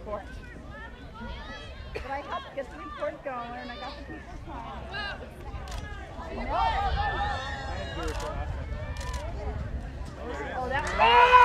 report. But I helped get the report going, and I got the people signed. Oh, that was